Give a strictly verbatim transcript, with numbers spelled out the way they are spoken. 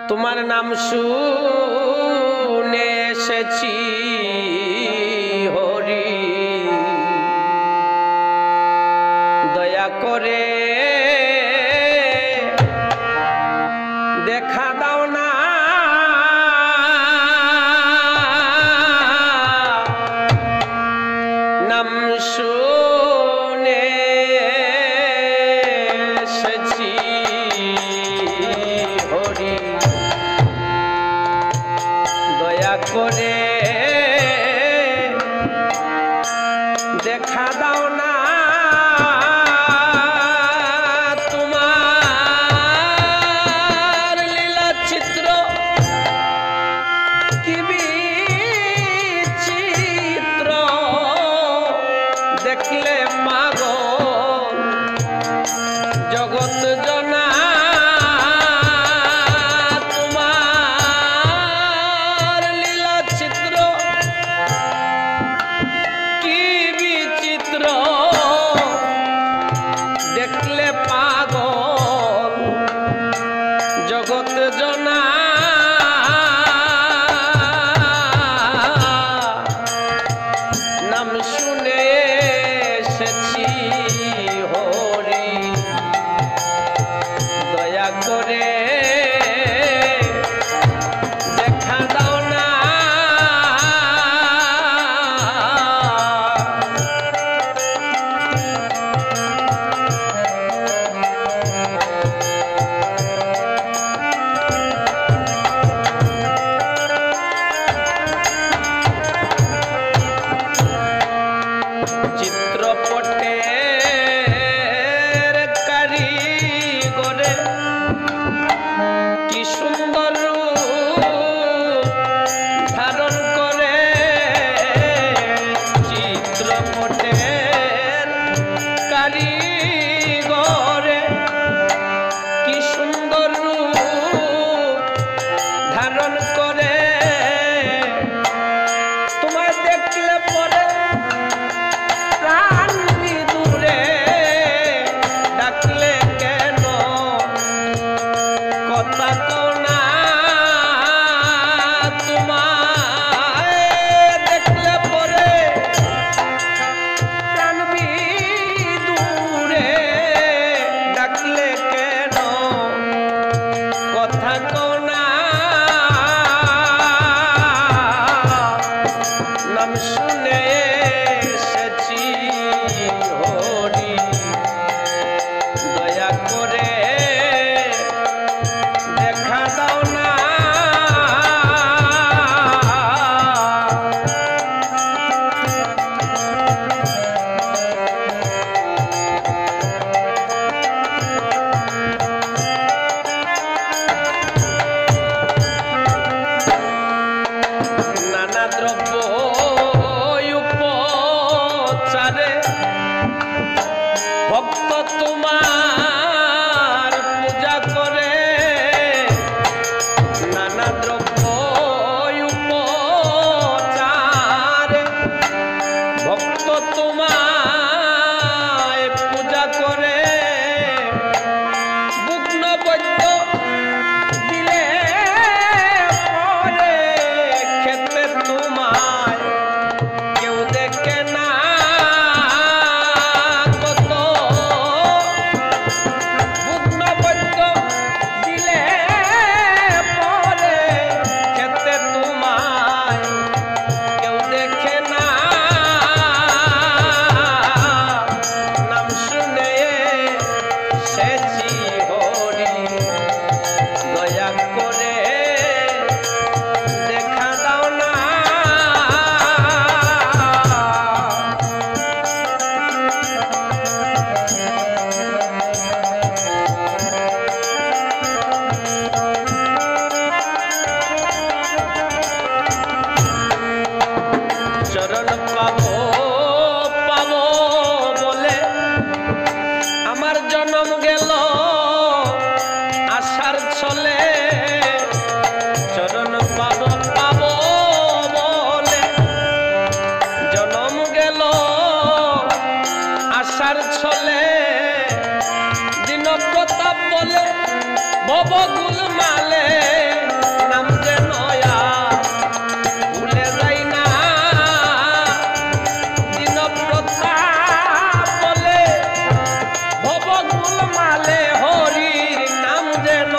তোমার নাম শুনে এসেছি হরি, দয়া করে দেখা দাও না নাম শুনে এসেছি হরি, দয়া করে দেখা দাও না তোমার লীলা চিত্র কি বিচিত্র, দেখলে পাগল জগৎ জনা তোমার লীলা চিত্র কি বিচিত্র, দেখলে পাগল জগৎ জনা নাম শুনে এসেছি হরি, দয়া করে দেখা দাও না চিত্রপটের কারিগরে কি সুন্দর রূপ ধারণ করে, চিত্রপটের কারিগরে কি সুন্দর রূপ ধারণ করে, তোমায় দেখলে পরে প্রাণ বিদুরে, ডাকলে কেন কথা কও না তোমায় দেখলে পরে প্রাণ বিদুরে, ডাকলে কেন কথা কও না নাম শুনে এসেছি হরি, দয়া করে দেখা দাও না নানা দ্রব্য উপচারে ভক্ত তোমার পূজা করে, নানা দ্রব্য উপচারে ভক্ত তোমায় পূজা করে, বুগ্ন বৈদ্য দিলে পরে খেতে তোমায় কেউ দেখে না, কত বুগ্ন বৈদ্য দিলে পরে খেতে তোমায় কেউ দেখে না, নাম শুনে এসেছি হরি, দয়া করে দেখা দাও না চরণ পাবো পাবো বলে আমার জন্ম গেল আশার ছলে, চরণ পাবো পাবো বলে জন্ম গেল আশার ছলে, দিন প্রতাপ বলে ভবগুল মালে যেন